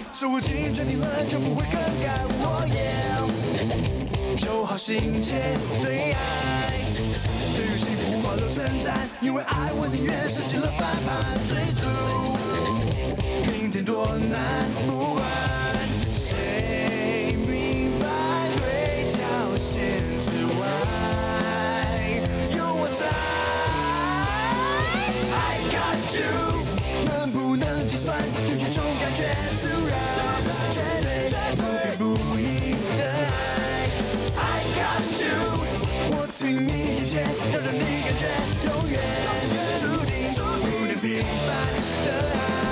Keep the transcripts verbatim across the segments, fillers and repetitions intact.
是我既决定了就不会更改。我也求好心切对爱，对于幸福保留称赞，因为爱我宁愿舍弃了反叛，追逐明天多难，不管谁明白对角线之外有我在。I got you， 能不能计算？有一种感觉自然，绝对不偏不倚的爱。I got you， 我听你一切，要让你感觉永远注定不能平凡的爱。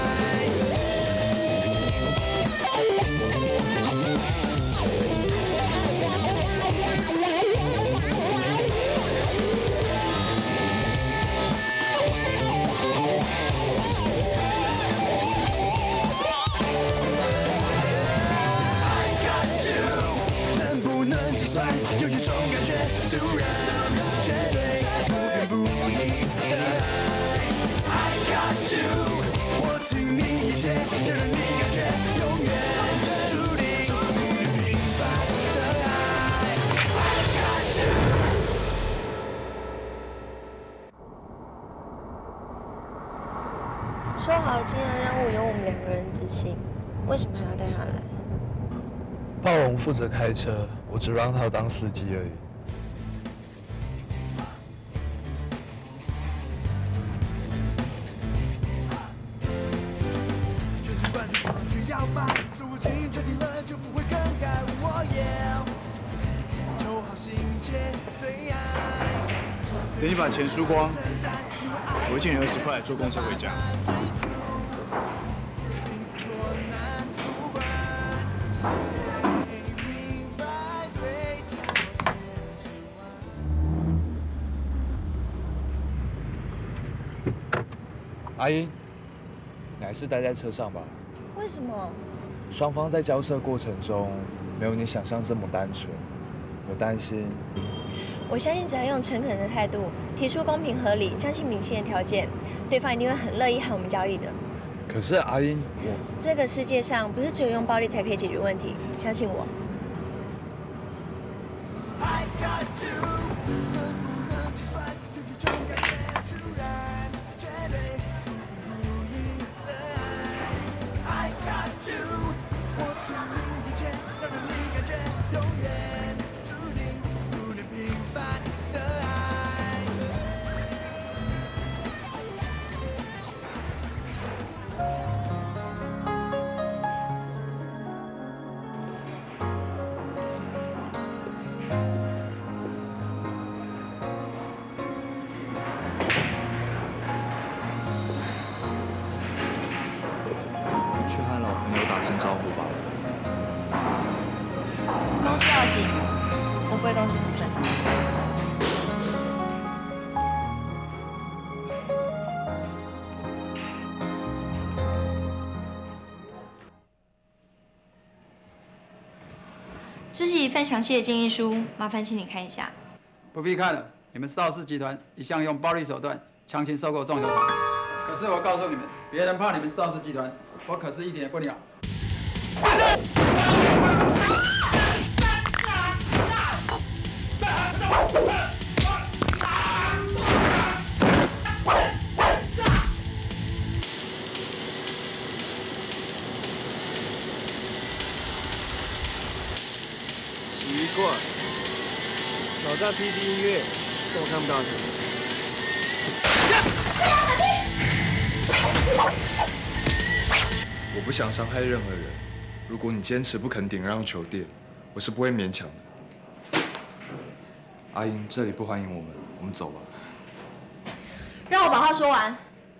有一种感觉突然，绝对不偏不倚的爱。I got you， 我听你一切，要让你感觉永远注定不能平凡的爱。I got you。 说好今天任务由我们两个人执行，为什么还要带他来？ 暴龙负责开车，我只让他当司机而已。 全神贯注不需要吧，是我既决定了就不会更改。我也求好心切对爱。 等你把钱输光，我会借你二十块坐公车回家。 阿英，你还是待在车上吧。 为什么？ 双方在交涉过程中没有你想象这么单纯，我担心。 我相信只要用诚恳的态度，提出公平合理、将心比心的条件，对方一定会很乐意和我们交易的。 可是阿英，我这个世界上不是只有用暴力才可以解决问题，相信我。 I got you， 能不能计算？有一种感觉突然，绝对不偏不倚的爱。I got you， 我听你一切，要让你感觉永远注定不能平凡的爱。 去和老朋友打声招呼吧。 公司要紧，我不会公司不分。这是一份详细的建议书，麻烦请你看一下。 不必看了，你们邵氏集团一向用暴力手段强行收购撞球场。可是我告诉你们，别人怕你们邵氏集团，我可是一点也不鸟。 奇怪，老在 P D 音乐，跟我看不到什么。 我不想伤害任何人。如果你坚持不肯顶让球店，我是不会勉强的。阿英，这里不欢迎我们，我们走吧。 让我把话说完。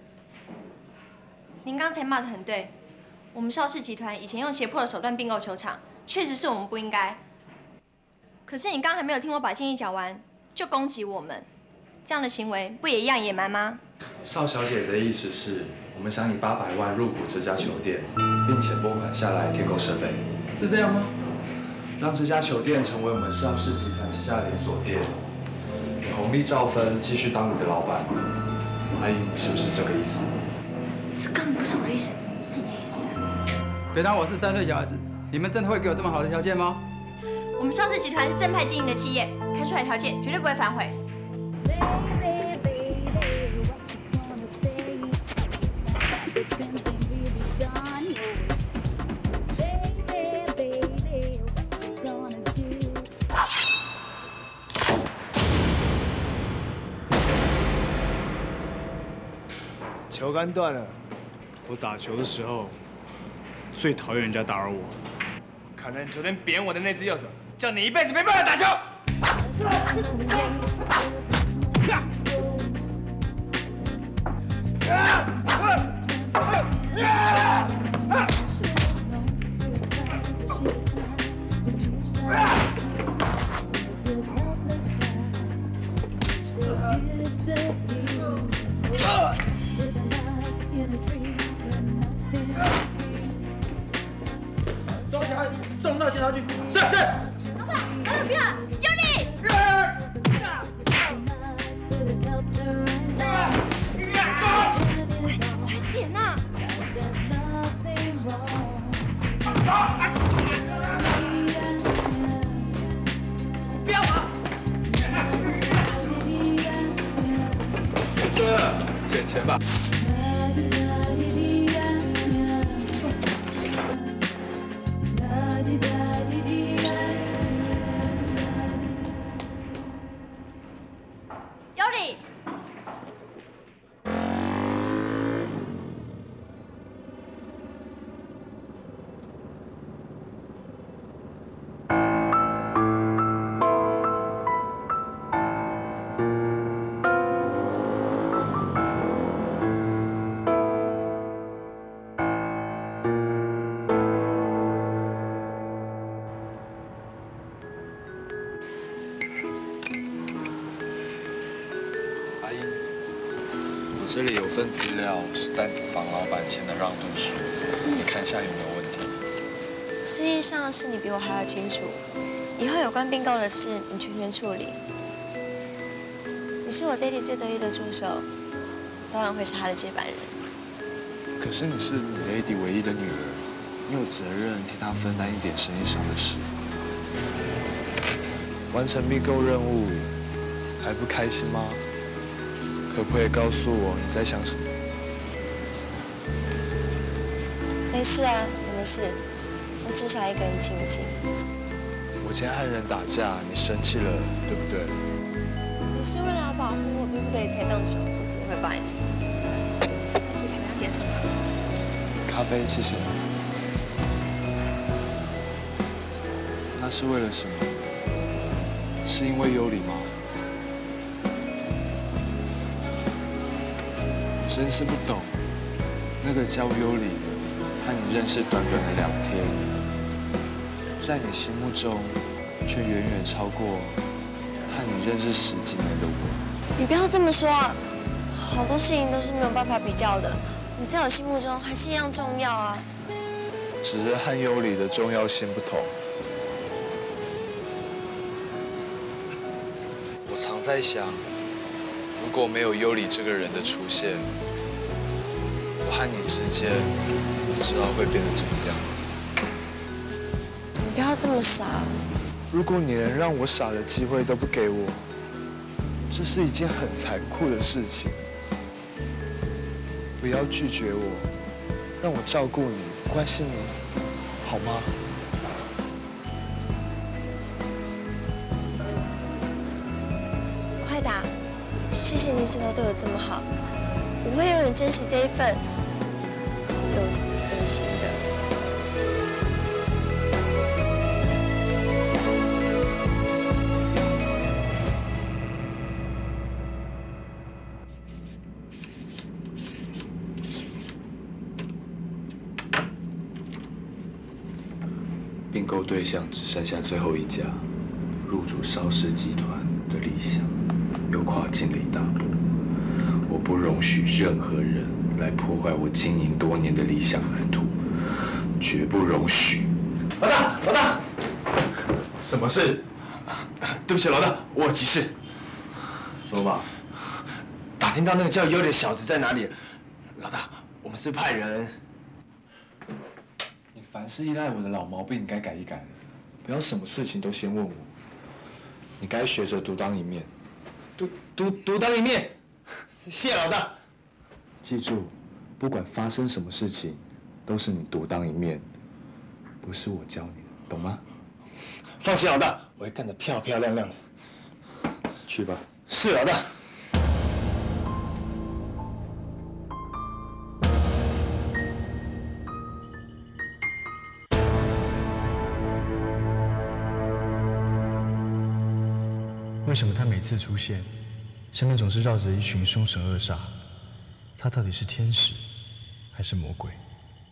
您刚才骂得很对，我们邵氏集团以前用胁迫的手段并购球场，确实是我们不应该。可是你刚还没有听我把建议讲完，就攻击我们，这样的行为不也一样野蛮吗？ 邵小姐的意思是，我们想以八百万入股这家球店，并且拨款下来添购设备， 是这样吗？ 让这家球店成为我们邵氏集团旗下的连锁店。你红利照分，继续当你的老板。阿英，是不是这个意思？ 这根本不是我的意思，是你的意思。 别当我是三岁小孩子，你们真的会给我这么好的条件吗？ 我们邵氏集团是正派经营的企业，开出来条件绝对不会反悔。 球杆断了，我打球的时候最讨厌人家打扰我。看来你昨天扁我的那只右手，叫你一辈子没办法打球。 抓起来，送到警察局。是是。 老板，老板不要，用力！快点呐！ 不要跑！ 这捡钱吧。 有理。 这里有份资料是单子房老板签的让渡书，你看一下有没有问题？ 实际上是你比我还要清楚，以后有关并购的事你全权处理。你是我爹地最得意的助手，早晚会是他的接班人。 可是你是你爹地唯一的女儿，你有责任替他分担一点生意上的事。完成并购任务还不开心吗？ 可不可以告诉我你在想什么？ 没事啊，我没事，我只想一个人静一静。 我今天和人打架，你生气了，对不对？ 你是为了保护我，逼不得已才动手，我怎么会怪你？是请问要点什么？ 咖啡，谢谢。那是为了什么？是因为尤里吗？ 真是不懂，那个叫尤里的，和你认识短短的两天，在你心目中却远远超过和你认识十几年的我。 你不要这么说啊，好多事情都是没有办法比较的，你在我心目中还是一样重要啊。 只是和尤里的重要性不同。我常在想。 如果没有尤里这个人的出现，我和你之间不知道会变成怎么样。 你不要这么傻。 如果你连让我傻的机会都不给我，这是一件很残酷的事情。不要拒绝我，让我照顾你、关心你，好吗？ 快打！谢谢你一直都对我这么好，我会永远珍惜这一份有友情的。 并购对象只剩下最后一家，入主邵氏集团的理想。 又跨进了一大步，我不容许任何人来破坏我经营多年的理想蓝图，绝不容许。 老大，老大，什么事？对不起，老大，我有急事。说吧。打听到那个叫优的小子在哪里？老大，我们是派人。 你凡事依赖我的老毛病，你该改一改了。不要什么事情都先问我。你该学着独当一面。 独独独当一面，谢老大。 记住，不管发生什么事情，都是你独当一面，不是我教你的，懂吗？ 放心，老大，我会干得漂漂亮亮的。 去吧。 是老大。 为什么他每次出现，身边总是绕着一群凶神恶煞？他到底是天使还是魔鬼？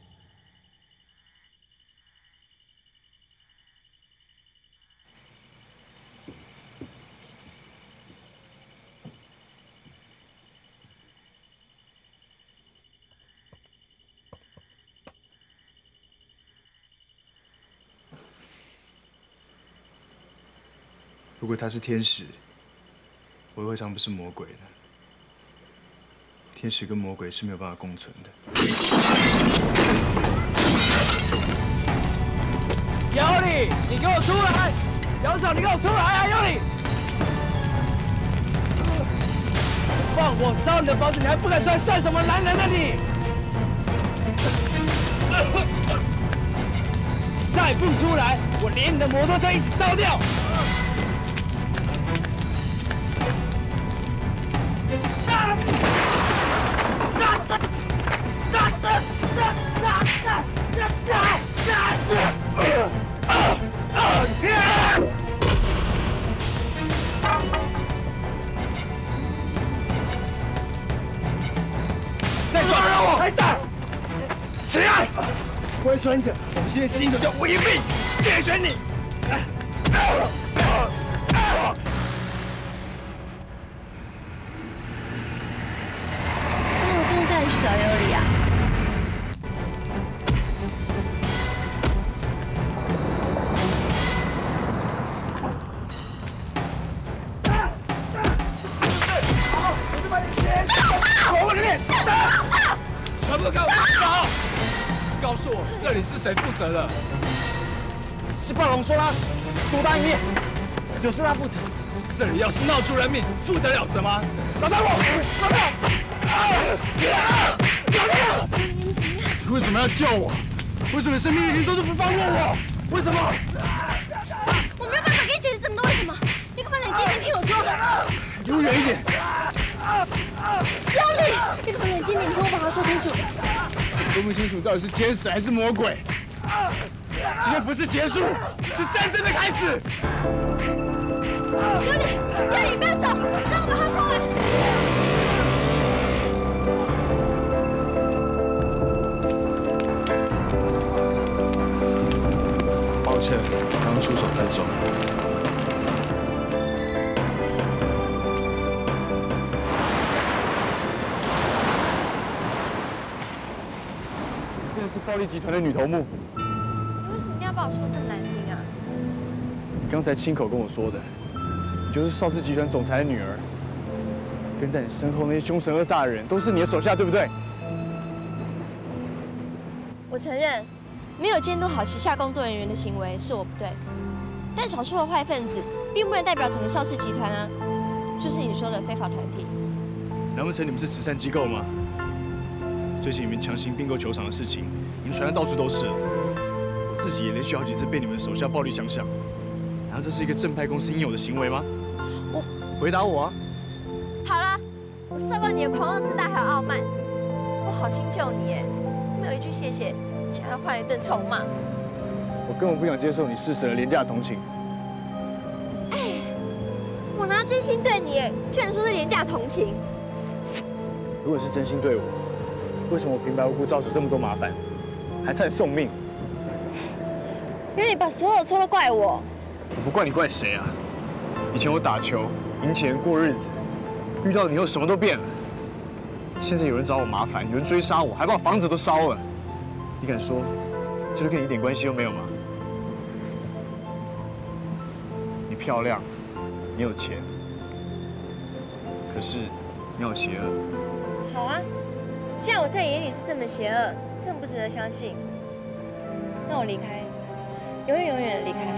如果他是天使，我又何尝不是魔鬼呢？天使跟魔鬼是没有办法共存的。 尤里，你给我出来！姚总，你给我出来啊！尤里，放我烧你的房子，你还不敢出来，算什么男人啊你？再不出来，我连你的摩托车一起烧掉！再抓让我！太大！起来！乖孙子，我们今天新手叫吴一碧，借选你。 那我真的带你去找尤里啊？ 全部给我走！告诉我，这里是谁负责的？是暴龙说啦，独当一面，就是他负责。这里要是闹出人命，负得了责吗？老大我，老大，老大，你为什么要救我？为什么生命已经都是不放过我？为什么？ 我没有办法给你解释这么多为什么，你可不可以冷静点听我说？ 离我远一点！ 尤里，你可不可以冷静点听我把话说清楚？ 说不清楚到底是天使还是魔鬼。今天不是结束，是战争的开始。 尤里，尤里，不要走，让我把话说完。 抱歉，刚刚出手太重。 真的是暴力集团的女头目。 你为什么一定要把我说这么难听啊？ 你刚才亲口跟我说的，你就是邵氏集团总裁的女儿，跟在你身后那些凶神恶煞的人都是你的手下，对不对？ 我承认，没有监督好旗下工作人员的行为是我不对，但少数的坏分子并不能代表整个邵氏集团啊，就是你说的非法团体。 难不成你们是慈善机构吗？最近你们强行并购球场的事情，你们传得到处都是了。我自己也连续好几次被你们的手下暴力相向，难道这是一个正派公司应有的行为吗？ 我回答我啊！ 好了，我受够你的狂妄自大还有傲慢，我好心救你耶，没有一句谢谢，居然换了一顿臭骂。 我根本不想接受你施舍了廉价的同情。 哎，我拿真心对你耶，居然说是廉价同情。 如果是真心对我，为什么我平白无故造成这么多麻烦，还差点送命？ 因为你把所有错都怪我。 我不怪你，怪谁啊？以前我打球、赢钱、过日子，遇到你后什么都变了。现在有人找我麻烦，有人追杀我，还把我房子都烧了。你敢说，这就跟你一点关系都没有吗？你漂亮，你有钱，可是你好邪恶。 好啊，既然我在眼里是这么邪恶，这么不值得相信， 那我离开，永远永远的离开。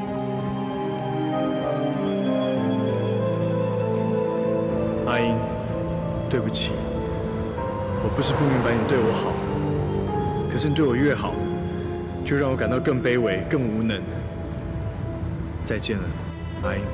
阿英，对不起，我不是不明白你对我好，可是你对我越好，就让我感到更卑微、更无能。再见了，阿英。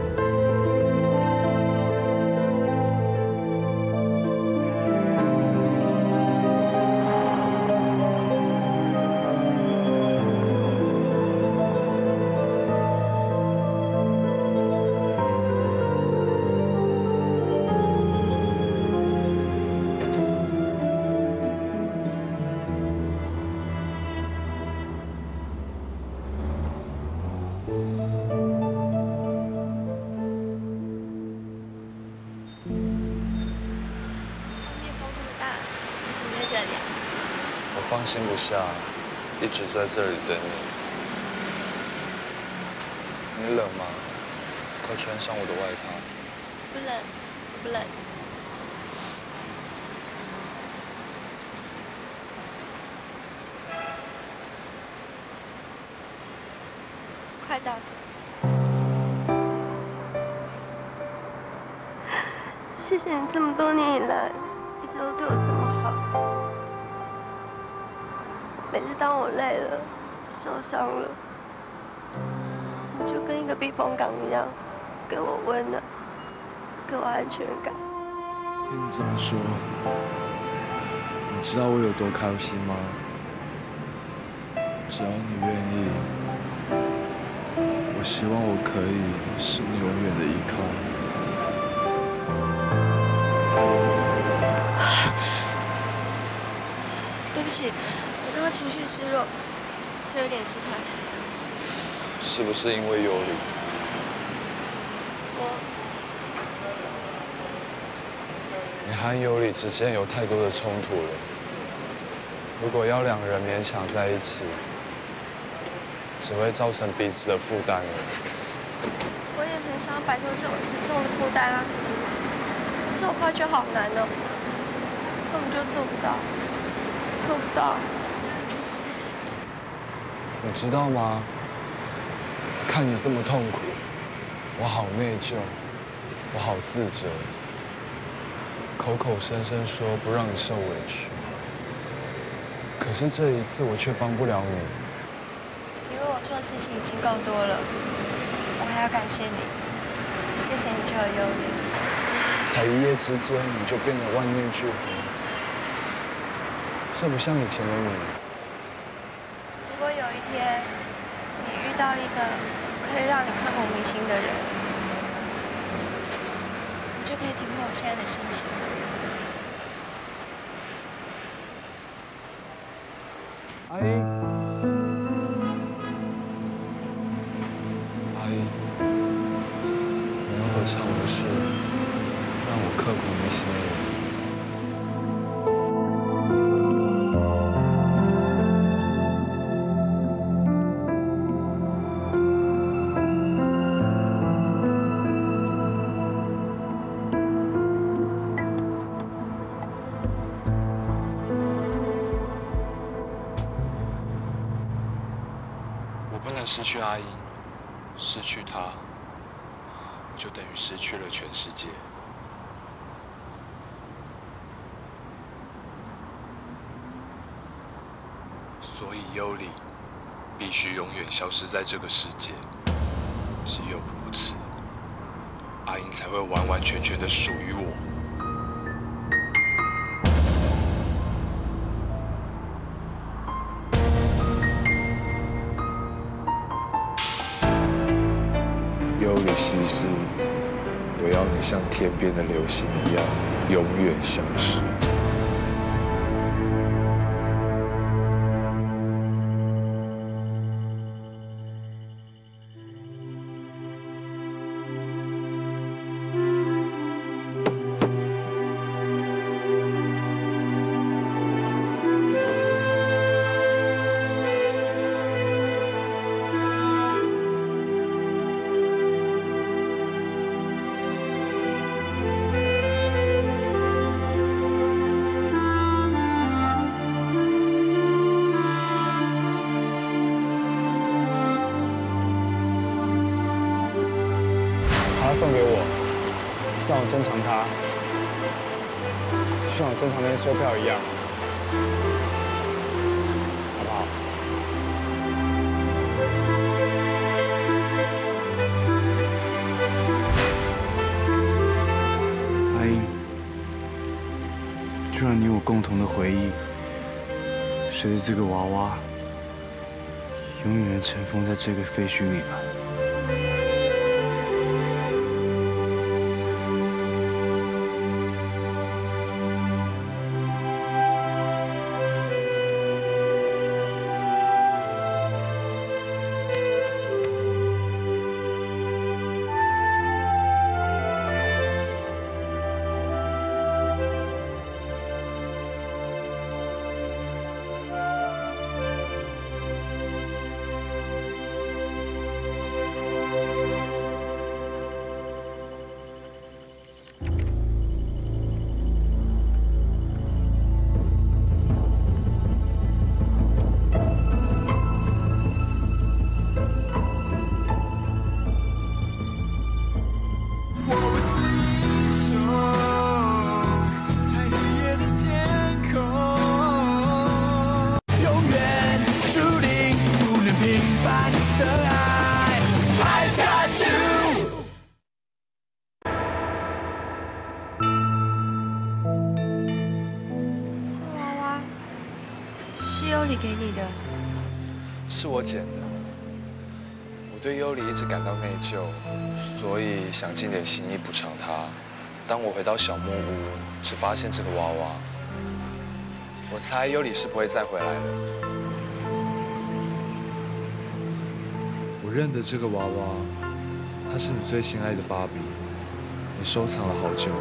放心不下，一直在这里等你。你冷吗？快穿上我的外套。 不冷，不冷。快到了。 谢谢你这么多年以来，一直都对我这么好。每次当我累了、受伤了，你就跟一个避风港一样，给我温暖，给我安全感。 听你这么说，你知道我有多开心吗？只要你愿意，我希望我可以是你永远的依靠。 对不起。我刚刚情绪失落，所以有点失态。 是不是因为有理？ 我， 你和尤里之间有太多的冲突了。如果要两人勉强在一起，只会造成彼此的负担了。 我也很想要摆脱这种沉重的负担啊，可是我发觉好难哦，根本就做不到，做不到。 你知道吗？看你这么痛苦，我好内疚，我好自责，口口声声说不让你受委屈，可是这一次我却帮不了你。 你为我做的事情已经够多了，我还要感谢你，谢谢你救了尤里。 才一夜之间你就变得万念俱灰，这不像以前的你。 如果有一天你遇到一个可以让你刻骨铭心的人，你就可以体会我现在的心情。 阿英，阿英，你要我唱的是让我刻骨铭心的人。失去阿英，失去她，我就等于失去了全世界。所以尤里必须永远消失在这个世界。只有如此，阿英才会完完全全的属于我。尤里西斯，我要你像天边的流星一样，永远消失。 它送给我，让我珍藏它，就像我珍藏那些车票一样，好不好？阿英，就让你我共同的回忆，随着这个娃娃，永远尘封在这个废墟里吧。 给你的， 是我捡的。我对优里一直感到内疚，所以想尽点心意补偿他。当我回到小木屋，只发现这个娃娃，我猜优里是不会再回来了。我认得这个娃娃，它是你最心爱的芭比，你收藏了好久。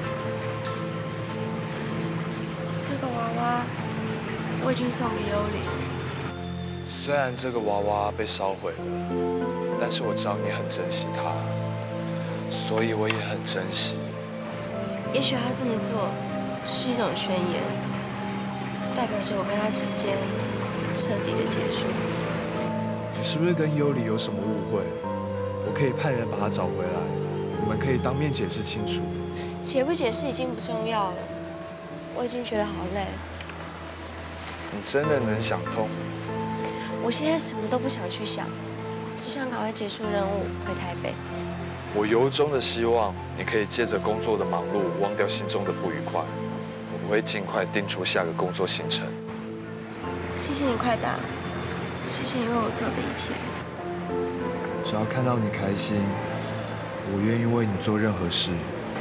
这个娃娃。 我已经送给优里。 虽然这个娃娃被烧毁了，但是我知道你很珍惜它，所以我也很珍惜。 也许他这么做是一种宣言，代表着我跟他之间彻底的结束。 你是不是跟优里有什么误会？我可以派人把他找回来，我们可以当面解释清楚。 解不解释已经不重要了，我已经觉得好累。 你真的能想通？ 我现在什么都不想去想，只想赶快结束任务，回台北。 我由衷的希望你可以借着工作的忙碌，忘掉心中的不愉快。我会尽快定出下个工作行程。 谢谢你，快打！谢谢你为我做的一切。 只要看到你开心，我愿意为你做任何事。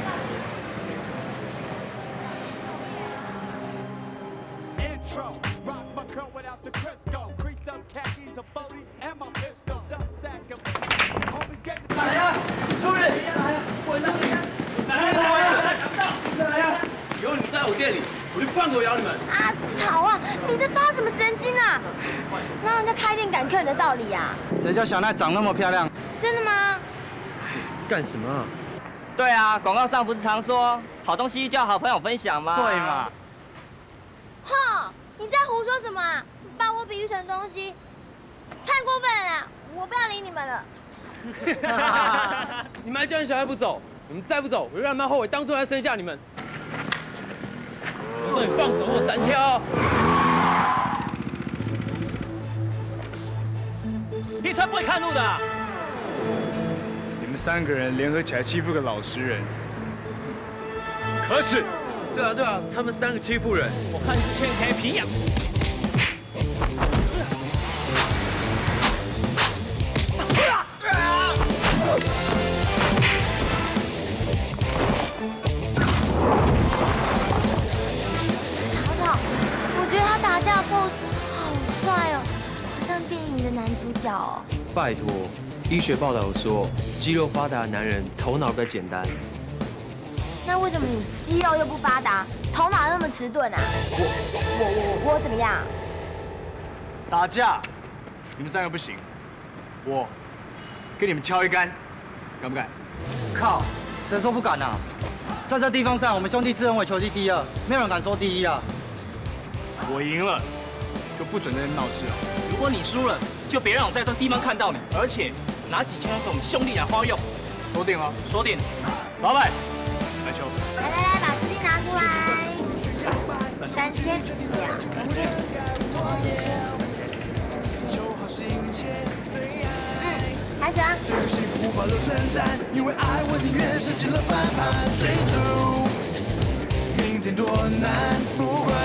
啊！吵啊！你在发什么神经啊？哪有人家开店赶客人的道理呀？ 谁叫小奈长那么漂亮？ 真的吗？ 干什么啊？ 对啊，广告上不是常说好东西叫好朋友分享吗？ 对嘛？ 哼！你在胡说什么啊？你把我比喻成东西，太过分了啦！我不要理你们了。 你们还叫你小孩不走？你们再不走，我就让他们后悔当初来生下你们。 我说你放手，我单挑。 你才不会看路的、啊！ 你们三个人联合起来欺负个老实人，可耻！ 对啊对啊，他们三个欺负人， 我看你是欠开皮痒。 打架 pose 好帅哦，好像电影的男主角哦。 拜托，医学报道有说，肌肉发达的男人头脑比较简单。 那为什么你肌肉又不发达，头脑那么迟钝啊？我我我我怎么样？ 打架，你们三个不行，我跟你们敲一杆，敢不敢？ 靠，谁说不敢啊？在这地方上，我们兄弟自认为球技第二，没有人敢说第一啊。 我赢了，就不准在这闹事了。 如果你输了，就别让我在这地方看到你，而且拿几千万给我们兄弟来花用。 锁定了， 锁定。 老板，来球。 来来来，把资金拿出来。三千，两三千。嗯，开始啊。 对幸福保留称赞，因为爱我宁愿舍弃了反叛追逐。明天多难，不管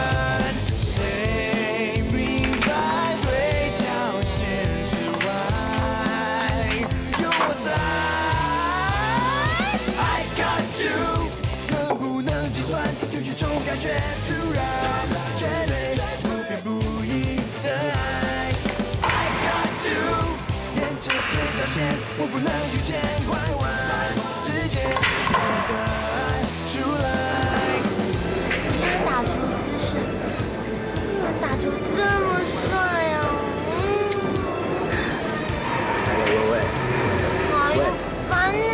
谁明白对角线之外有我在。I got you， 能不能计算？有一种感觉突然绝对不偏不倚的爱。I got you， 沿着对角线，我不能遇见拐弯，直接说你的爱出来。 你看打球的姿势，怎么有人打球这么帅啊？ 喂喂喂， 哎呦，烦呢！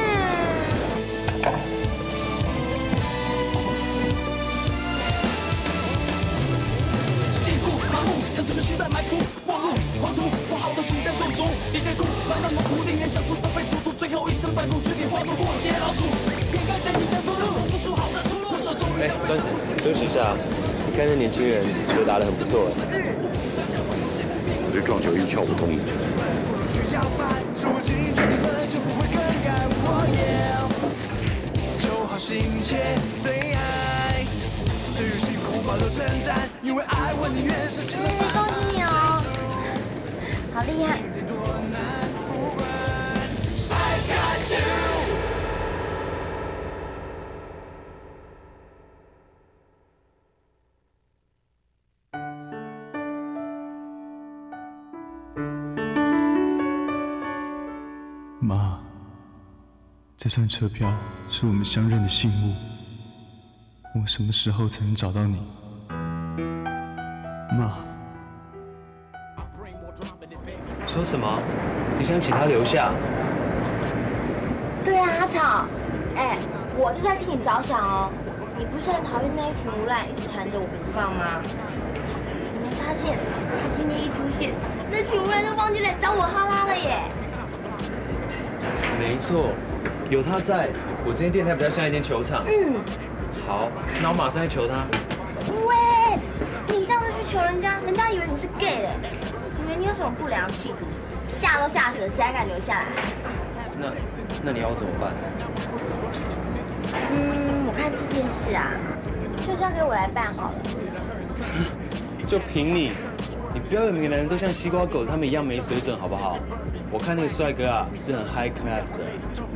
禁锢麻木，像这个时代埋伏，末路狂徒，不好的情在中毒，一个苦，慢慢模糊，宁愿想出都被荼毒，最后一身白骨，决定化作过街老鼠，掩盖在你的出路，不出好的出路，手中。 哎，端子，休息一下。你看那年轻人球打得很不错哎。 我对撞球一窍不通。 需要办，说我情决定了就不会更改，我也就好心切对爱，对于幸福保留称赞，因为爱我宁愿舍弃了反叛恭喜你哦，好厉害！ I got you。 妈，这串车票是我们相认的信物。我什么时候才能找到你？妈， 说什么？你想请他留下？ 对啊，阿草，哎，我就在替你着想哦。你不是很讨厌那一群无赖一直缠着我不放吗？你没发现他今天一出现，那群无赖都忘记来找我哈拉了耶？ 没错，有他在，我这间电台比较像一间球场。 嗯， 好，那我马上去求他。 喂，你上次去求人家，人家以为你是 gay 嘞，以为你有什么不良企图，吓都吓死了，谁还敢留下来？ 那，那你要我怎么办？ 嗯，我看这件事啊，就交给我来办好了。 就凭你，你不要以为每个男人都像西瓜狗他们一样没水准，好不好？ 我看那个帅哥啊，是很 high class 的。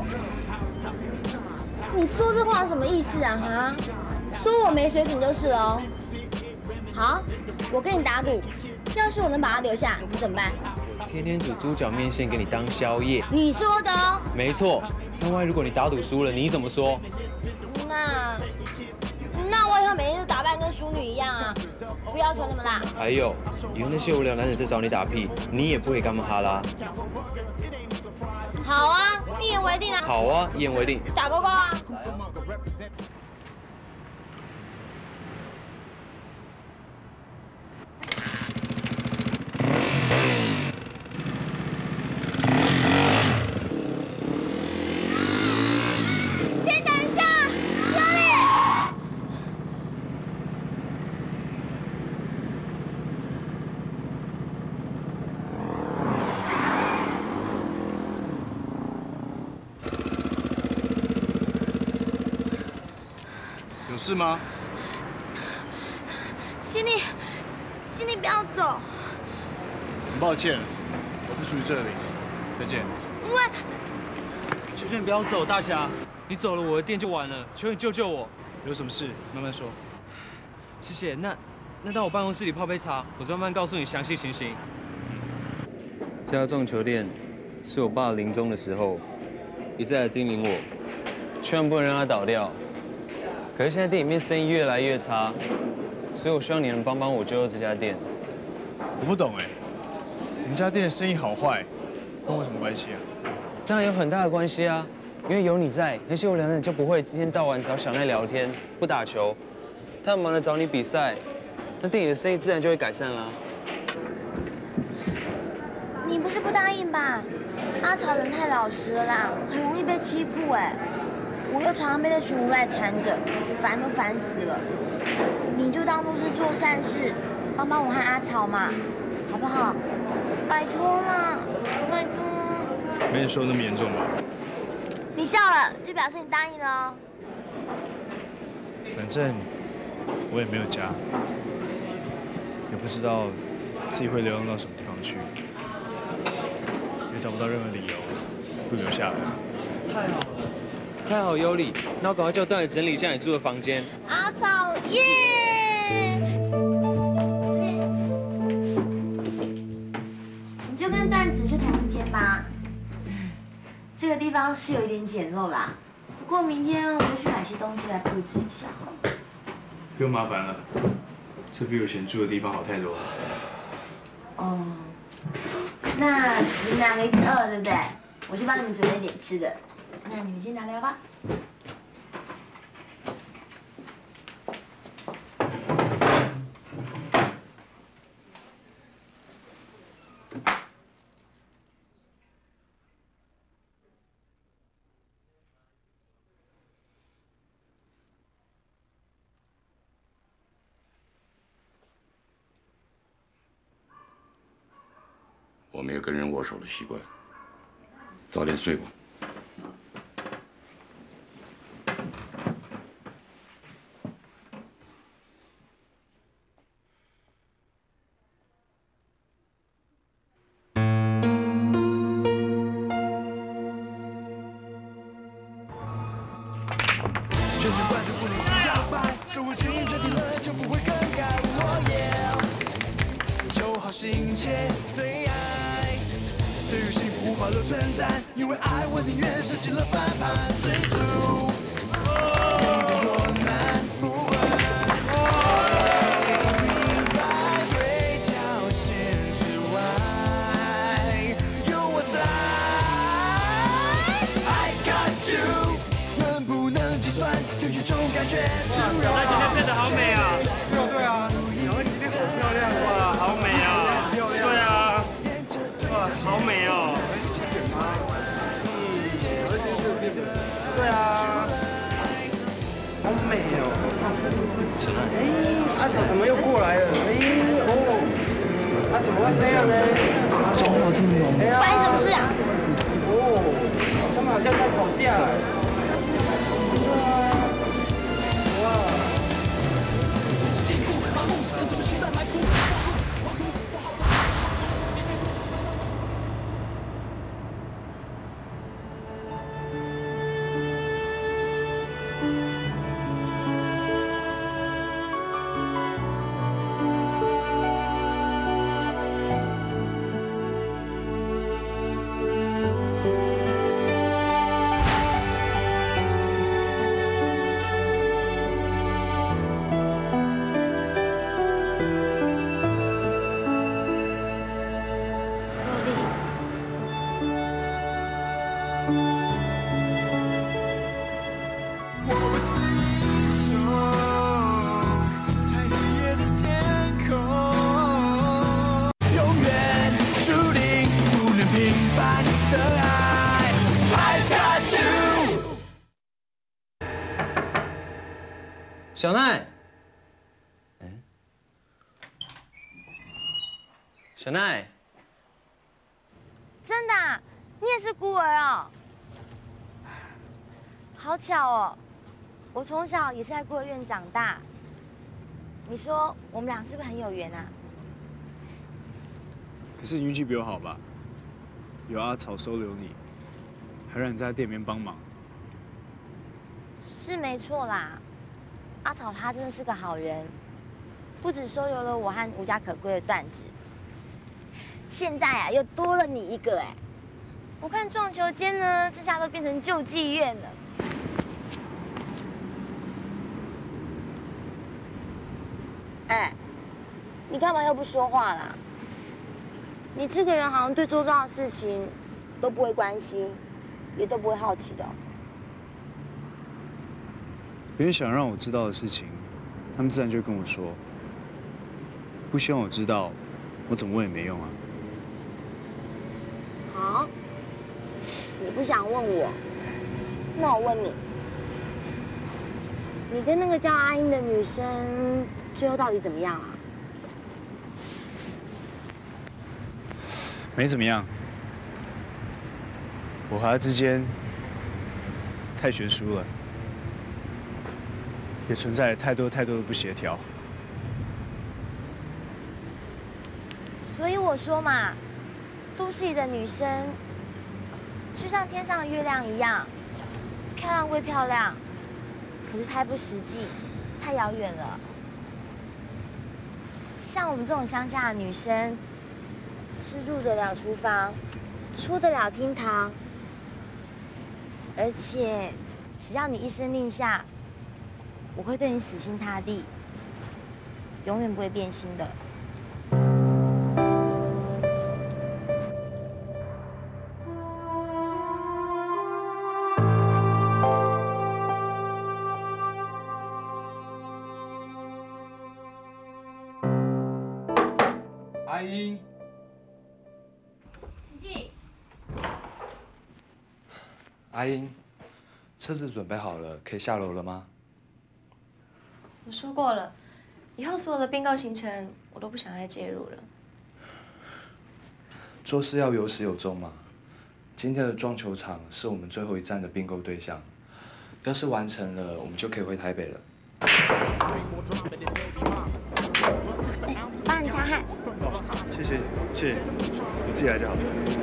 你说这话什么意思啊？哈，说我没水准就是喽。好，我跟你打赌，要是我能把他留下，你怎么办？ 天天煮猪脚面线给你当宵夜。 你说的哦。没错。那万一如果你打赌输了，你怎么说？ 那那我以后每天都打扮跟淑女一样啊，不要求那么辣。 还有，以后那些无聊男人在找你打屁，你也不会跟他们哈拉。 好啊，一言为定啊！ 好啊，一言为定。 打勾勾啊！先等一下，小李。 有事吗？ 请你，请你不要走。 很抱歉，我不属于这里。再见。 喂， 求求你不要走，大侠，你走了我的店就完了，求你救救我。 有什么事慢慢说。 谢谢。那那到我办公室里泡杯茶，我再慢慢告诉你详细情形。这家撞球店是我爸临终的时候一再的叮咛我，千万不能让它倒掉。 可是现在店里面生意越来越差，所以我希望你能帮帮我救救这家店。 我不懂哎，你们家店的生意好坏，跟我什么关系啊？ 当然有很大的关系啊，因为有你在，那些无聊人就不会一天到晚找小奈聊天，不打球，他们忙着找你比赛，那店里的生意自然就会改善啦。 你不是不答应吧？阿草人太老实了啦，很容易被欺负哎。我又常常被那群无赖缠着，烦都烦死了。你就当做是做善事，帮帮我和阿草嘛，好不好？拜托嘛，拜托。 没说那么严重吧？ 你笑了，就表示你答应了哦。 反正我也没有家，也不知道自己会流浪到什么地方去，也找不到任何理由不留下来。 太好了，太好，尤里，那我赶快叫段子整理一下你住的房间。 阿草耶！你就跟段子是同一间吧。这个地方是有一点简陋啦，不过明天我会去买些东西来布置一下。 不用麻烦了，这比我以前住的地方好太多了。 哦，那你们两个一定饿了，对不对？我去帮你们准备一点吃的，那你们先聊聊吧。 我没有跟人握手的习惯，早点睡吧。 全神贯注不能需要摆，手握经验决定了就不会更改。我也就好心切对爱。对于幸福无保留称赞，因为爱我宁愿设计了反叛，追逐有多难不会明白对角线之外有我在。I got you， 能不能计算？有一种感觉， 小奈今天变得好美啊！ 对啊对啊，小奈今天好漂亮哇，好美啊！对啊。哇，好美哦！嗯，对啊，好美哦！哎，阿草怎么又过来了？哎哦，他怎么会这样呢？妆化这么浓， 发生什么事啊？ 哦，他们好像在吵架。哇！ 小奈，嗯，小奈， 真的、啊，你也是孤儿哦？好巧哦，我从小也是在孤儿院长大。你说我们俩是不是很有缘啊？ 可是你运气比我好吧？有阿草收留你，还让你在店里面帮忙。 是没错啦。阿草他真的是个好人，不只收留了我和无家可归的段子，现在啊又多了你一个哎！我看撞球间呢，这下都变成救济院了。哎，你干嘛又不说话啦？你这个人好像对周遭的事情都不会关心，也都不会好奇的、哦。 别人想让我知道的事情，他们自然就会跟我说。不希望我知道，我怎么问也没用啊。 你不想问我，那我问你，你跟那个叫阿英的女生最后到底怎么样啊？ 没怎么样，我和他之间太悬殊了，也存在太多太多的不协调。 所以我说嘛，都市里的女生就像天上的月亮一样，漂亮归漂亮，可是太不实际，太遥远了。像我们这种乡下的女生，是入得了厨房，出得了厅堂，而且只要你一声令下，我会对你死心塌地，永远不会变心的。 阿英， 请进。 阿英，车子准备好了，可以下楼了吗？ 我说过了，以后所有的并购行程我都不想再介入了。 做事要有始有终嘛。今天的撞球场是我们最后一站的并购对象，要是完成了，我们就可以回台北了。 哎，帮你擦汗。 谢谢，谢谢，我自己来就好。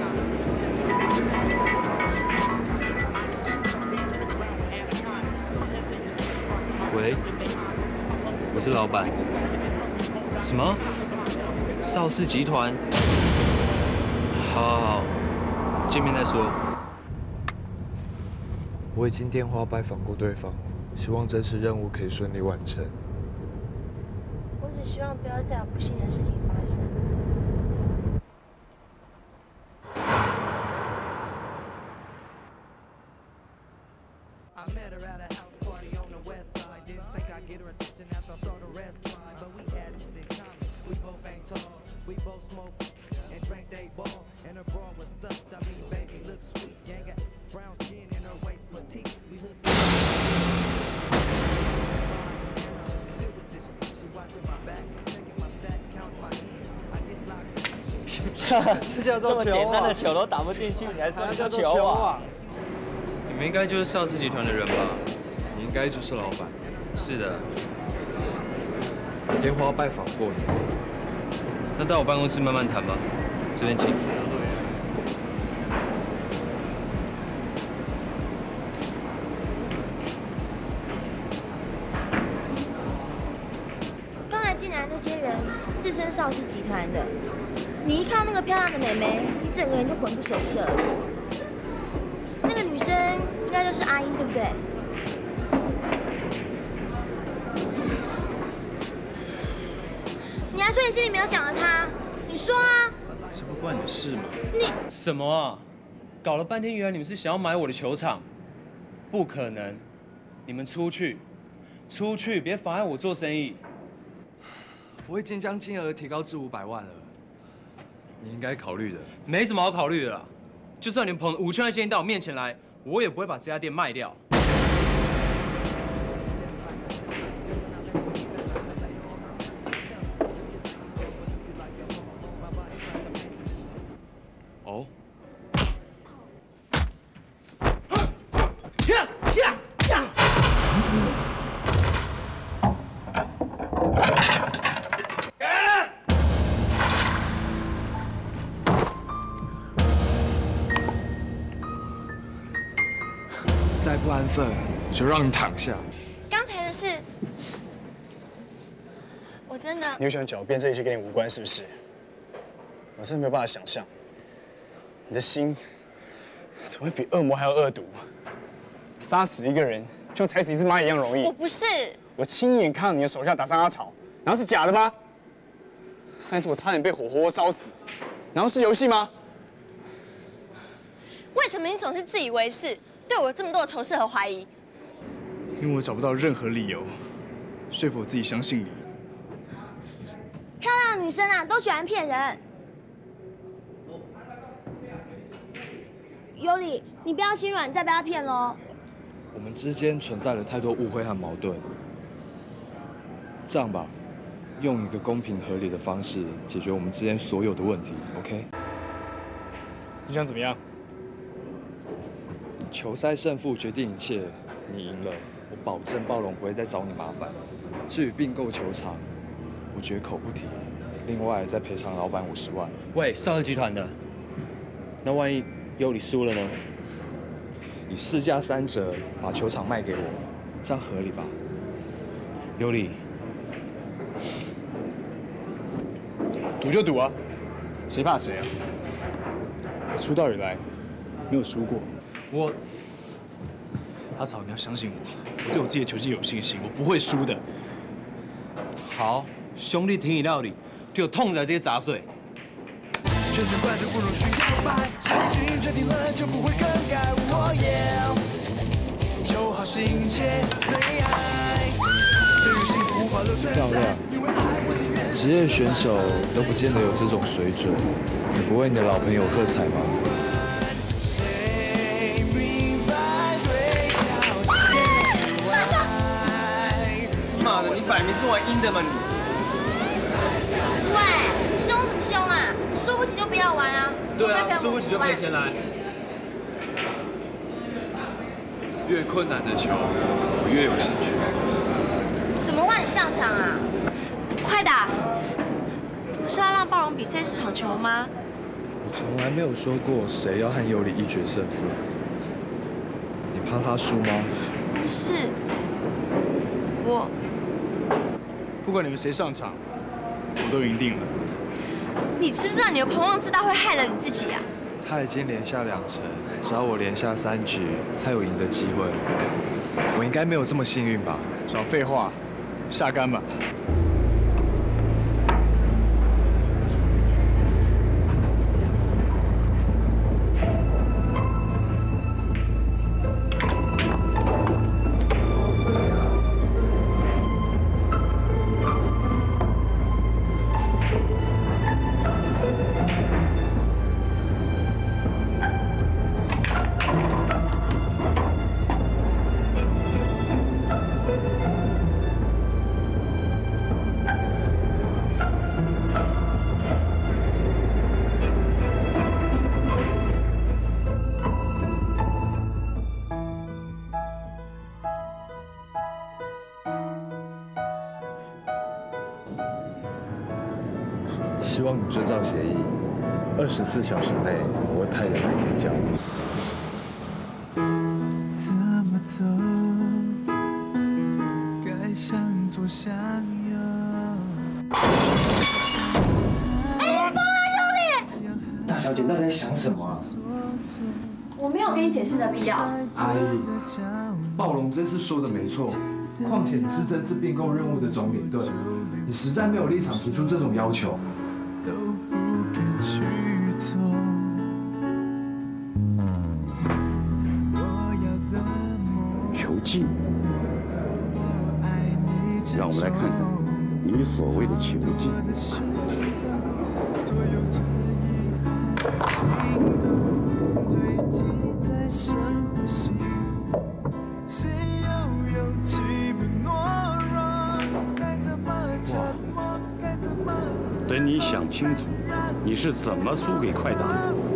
喂，我是老板。什么？邵氏集团？好，好，好，见面再说。 我已经电话拜访过对方了，希望这次任务可以顺利完成。 我只希望不要再有不幸的事情发生。 这么简单的球都打不进去，你还说叫球啊？ 你们应该就是邵氏集团的人吧？ 你应该就是老板。 是的。 电话拜访过你。 那到我办公室慢慢谈吧。这边请。 刚才进来那些人自称邵氏集团的。你一看到那个漂亮的美眉，你整个人就魂不守舍。那个女生应该就是阿英，对不对？你还说你心里没有想着她？你说啊！ 这不关你的事吗？ 你什么啊？搞了半天，原来你们是想要买我的球场？不可能！你们出去，出去，别妨碍我做生意。 我已经将金额提高至五百万了。你应该考虑的， 没什么好考虑的啦。就算你们捧五千万现金到我面前来，我也不会把这家店卖掉。 哦。 呀呀呀！ 再不安分，我就让你躺下。 刚才的事，我真的…… 你又想狡辩这一切跟你无关，是不是？我真的没有办法想象，你的心怎么会比恶魔还要恶毒？杀死一个人就像踩死一只蚂蚁一样容易。 我不是。 我亲眼看到你的手下打伤阿草，然后是假的吗？上一次我差点被火活活烧死，然后是游戏吗？ 为什么你总是自以为是？对我有这么多的仇视和怀疑， 因为我找不到任何理由说服我自己相信你。 漂亮的女生啊，都喜欢骗人。尤里， 你不要心软，再被他骗喽。 我们之间存在了太多误会和矛盾。这样吧，用一个公平合理的方式解决我们之间所有的问题 ，OK？ 你想怎么样？ 球赛胜负决定一切，你赢了，我保证暴龙不会再找你麻烦。至于并购球场，我绝口不提。另外再赔偿老板五十万。 喂，少日集团的，那万一优里输了呢？ 以市价三折把球场卖给我，这样合理吧？ 优里， 赌就赌啊，谁怕谁啊？我出道以来没有输过。我，阿草，你要相信我，我对我自己的球技有信心，我不会输的。 好，兄弟挺你到底，给我痛宰这些杂碎。 全神贯注不容许摇摆，事已经决定了就不会更改。我也求好心切对爱，对于幸福保留称赞，因为爱我的原职业选手都不见得有这种水准，你不为你的老朋友喝彩吗？ 谁明白对角线之外？ 妈的，你摆明是玩阴的嘛你！ 喂，凶什么凶啊？你输不起就不要玩啊！ 对啊，输不起就赔钱来。 越困难的球，我越有兴趣。 怎么换你上场啊？ 快打！不是要让暴龙比赛这场球吗？ 我从来没有说过谁要和尤里一决胜负。你怕他输吗？ 不是，我不管你们谁上场，我都赢定了。 你知不知道你的狂妄自大会害了你自己啊？ 他已经连下两城，只要我连下三局才有赢的机会。我应该没有这么幸运吧？ 少废话，下杆吧。 希望你遵照协议，二十四小时内我会派人来点叫。 怎么走？该向左向右。 哎，放啊，尤里！ 大小姐，那你在想什么啊？ 我没有跟你解释的必要。 阿姨，暴龙这次说的没错，况且你是这次并购任务的总领队，你实在没有立场提出这种要求。 都不敢去做。 球技，让我们来看看你所谓的球技。等你想清楚，你是怎么输给快打的。